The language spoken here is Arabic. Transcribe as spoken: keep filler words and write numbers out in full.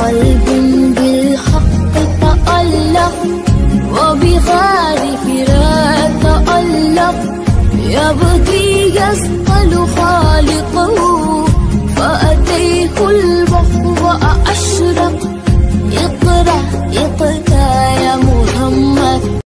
قلب بالحق تألق وبغاره لا تألق، يبكي يسأل